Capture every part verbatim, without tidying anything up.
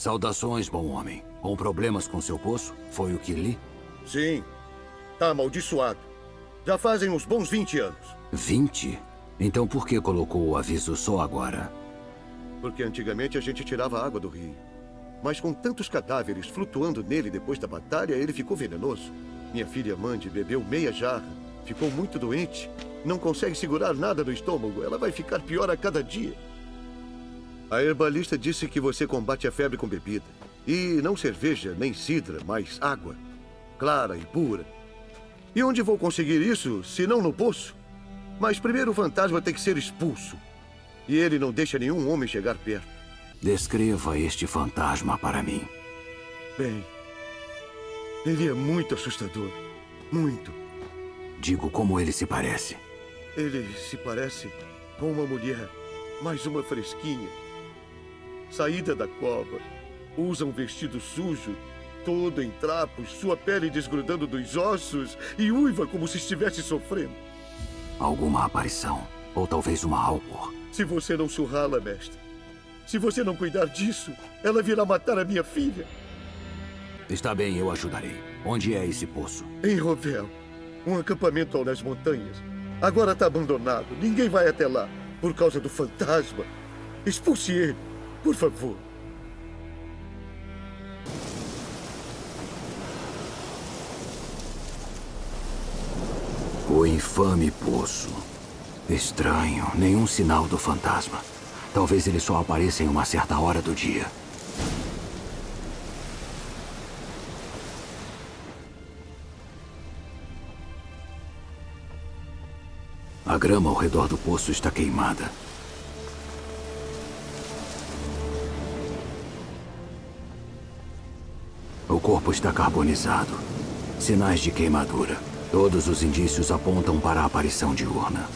Saudações, bom homem. Com problemas com seu poço? Foi o que li? Sim. Tá amaldiçoado. Já fazem uns bons vinte anos. Vinte? Então por que colocou o aviso só agora? Porque antigamente a gente tirava água do rio. Mas com tantos cadáveres flutuando nele depois da batalha, ele ficou venenoso. Minha filha Mandy bebeu meia jarra. Ficou muito doente. Não consegue segurar nada no estômago. Ela vai ficar pior a cada dia. A herbalista disse que você combate a febre com bebida. E não cerveja, nem cidra, mas água. Clara e pura. E onde vou conseguir isso, se não no poço? Mas primeiro o fantasma tem que ser expulso. E ele não deixa nenhum homem chegar perto. Descreva este fantasma para mim. Bem, ele é muito assustador. Muito. Digo como ele se parece. Ele se parece com uma mulher, mais uma fresquinha. Saída da cova. Usa um vestido sujo, todo em trapos, sua pele desgrudando dos ossos e uiva como se estivesse sofrendo. Alguma aparição. Ou talvez uma Alcor. Se você não surrá-la, mestre. Se você não cuidar disso, ela virá matar a minha filha. Está bem, eu ajudarei. Onde é esse poço? Em Rovel. Um acampamento nas montanhas. Agora está abandonado. Ninguém vai até lá. Por causa do fantasma. Expulse ele, por favor. O infame poço. Estranho, nenhum sinal do fantasma. Talvez ele só apareça em uma certa hora do dia. A grama ao redor do poço está queimada. O corpo está carbonizado. Sinais de queimadura. Todos os indícios apontam para a aparição diurna.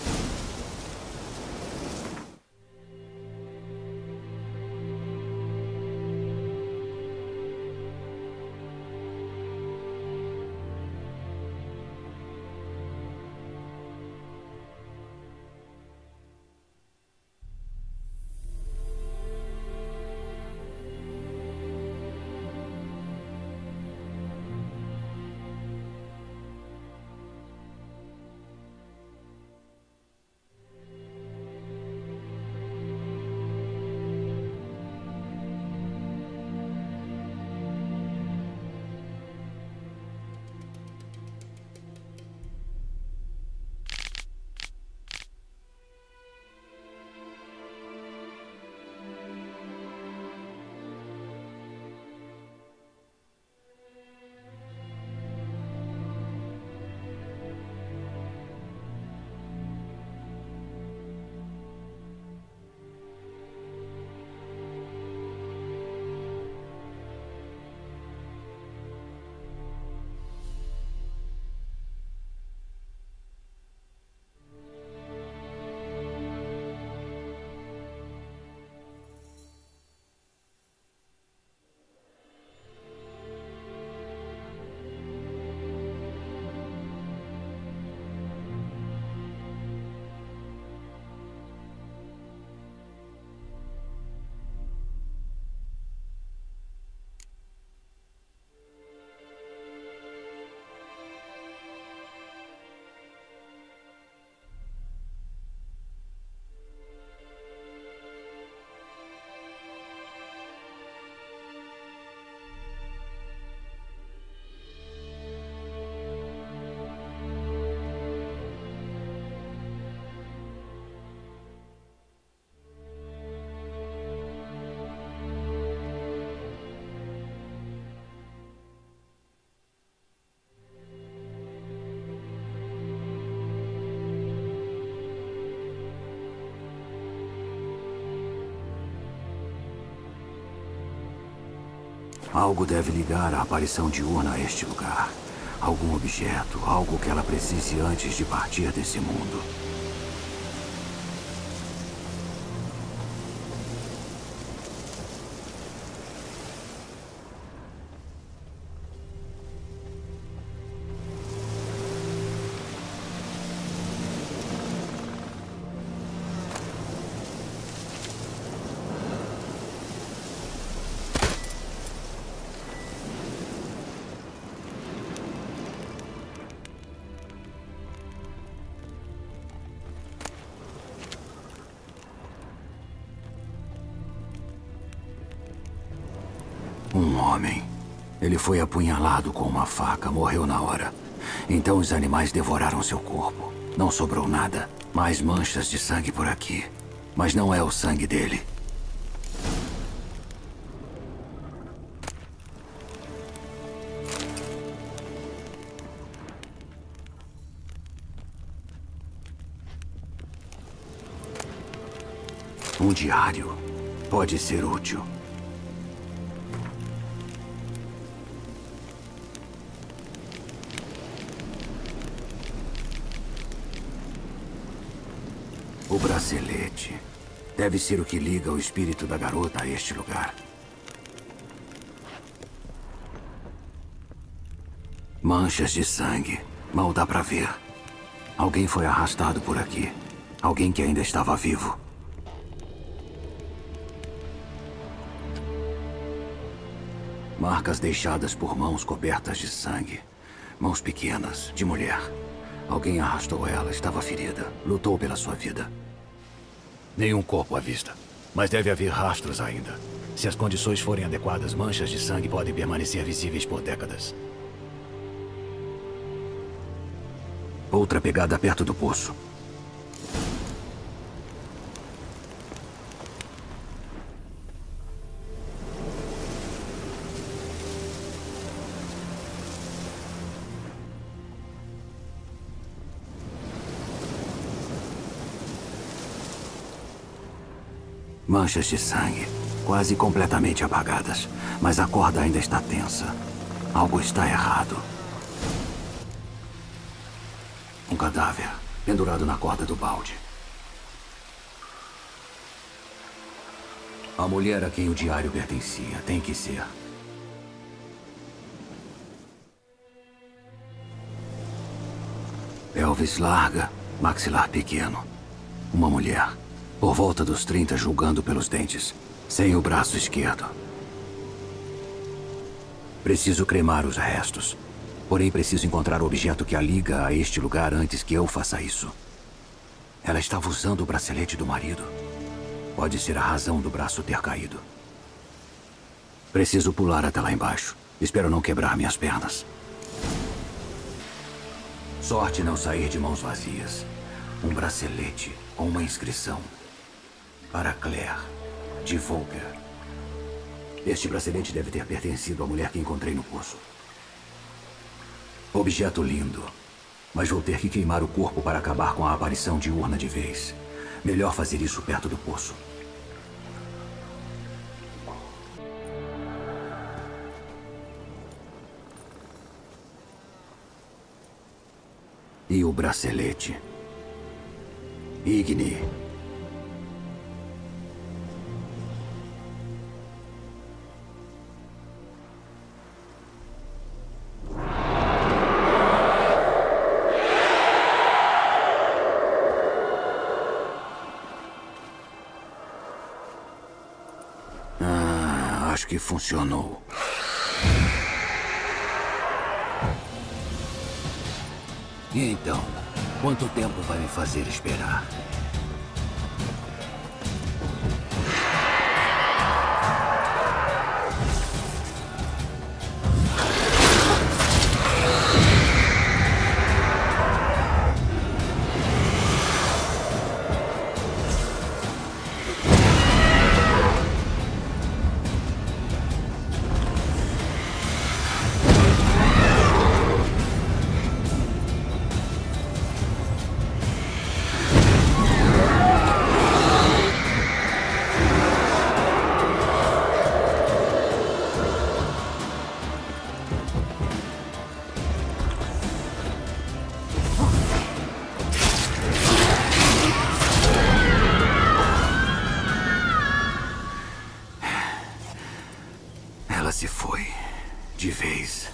Algo deve ligar a aparição diurna a este lugar. Algum objeto, algo que ela precise antes de partir desse mundo. Um homem. Ele foi apunhalado com uma faca, morreu na hora. Então os animais devoraram seu corpo. Não sobrou nada. Mais manchas de sangue por aqui. Mas não é o sangue dele. Um diário pode ser útil. O bracelete deve ser o que liga o espírito da garota a este lugar. Manchas de sangue. Mal dá pra ver. Alguém foi arrastado por aqui. Alguém que ainda estava vivo. Marcas deixadas por mãos cobertas de sangue. Mãos pequenas, de mulher. Alguém arrastou ela, estava ferida. Lutou pela sua vida. Nenhum corpo à vista. Mas deve haver rastros ainda. Se as condições forem adequadas, manchas de sangue podem permanecer visíveis por décadas. Outra pegada perto do poço. Manchas de sangue, quase completamente apagadas. Mas a corda ainda está tensa. Algo está errado. Um cadáver, pendurado na corda do balde. A mulher a quem o diário pertencia, tem que ser. Pelvis larga, maxilar pequeno. Uma mulher. Por volta dos trinta, julgando pelos dentes. Sem o braço esquerdo. Preciso cremar os restos. Porém, preciso encontrar o objeto que a liga a este lugar antes que eu faça isso. Ela estava usando o bracelete do marido. Pode ser a razão do braço ter caído. Preciso pular até lá embaixo. Espero não quebrar minhas pernas. Sorte não sair de mãos vazias. Um bracelete com uma inscrição. Para Claire, de Volker. Este bracelete deve ter pertencido à mulher que encontrei no poço. Objeto lindo. Mas vou ter que queimar o corpo para acabar com a aparição diurna de vez. Melhor fazer isso perto do poço. E o bracelete? Igni. Ah, acho que funcionou. E então, quanto tempo vai me fazer esperar? Ela se foi. De vez.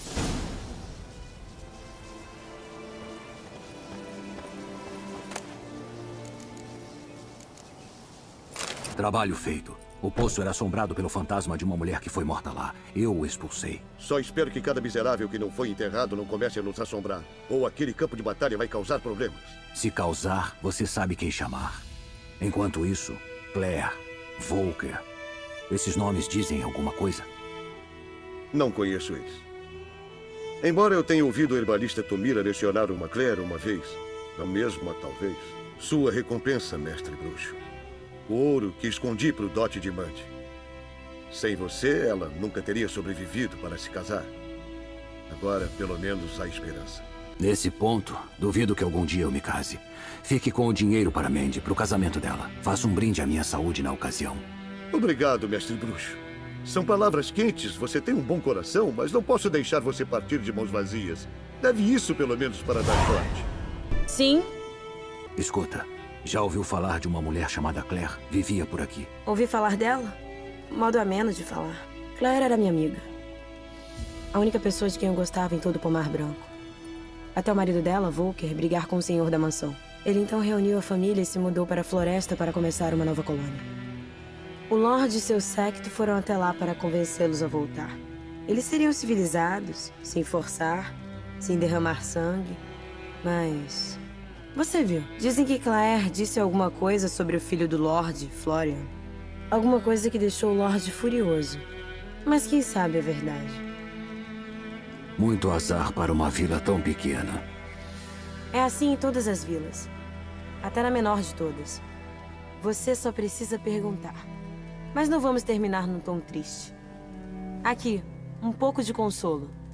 Trabalho feito. O poço era assombrado pelo fantasma de uma mulher que foi morta lá. Eu o expulsei. Só espero que cada miserável que não foi enterrado não comece a nos assombrar. Ou aquele campo de batalha vai causar problemas. Se causar, você sabe quem chamar. Enquanto isso, Claire, Volker. Esses nomes dizem alguma coisa? Não conheço eles. Embora eu tenha ouvido o herbalista Tomira lecionar uma Claire uma vez, a mesma talvez, sua recompensa, mestre bruxo. O ouro que escondi para o dote de Mande. Sem você, ela nunca teria sobrevivido para se casar. Agora, pelo menos, há esperança. Nesse ponto, duvido que algum dia eu me case. Fique com o dinheiro para Mandy, para o casamento dela. Faça um brinde à minha saúde na ocasião. Obrigado, mestre bruxo. São palavras quentes, você tem um bom coração, mas não posso deixar você partir de mãos vazias. Deve isso, pelo menos, para dar sorte. Sim. Escuta, já ouviu falar de uma mulher chamada Claire? Vivia por aqui. Ouvi falar dela? Modo ameno de falar. Claire era minha amiga. A única pessoa de quem eu gostava em todo o Pomar Branco. Até o marido dela, Volker, brigar com o senhor da mansão. Ele então reuniu a família e se mudou para a floresta para começar uma nova colônia. O Lorde e seu séquito foram até lá para convencê-los a voltar. Eles seriam civilizados, sem forçar, sem derramar sangue. Mas... você viu. Dizem que Claire disse alguma coisa sobre o filho do Lorde, Florian. Alguma coisa que deixou o Lorde furioso. Mas quem sabe a verdade? Muito azar para uma vila tão pequena. É assim em todas as vilas. Até na menor de todas. Você só precisa perguntar. Mas não vamos terminar num tom triste. Aqui, um pouco de consolo.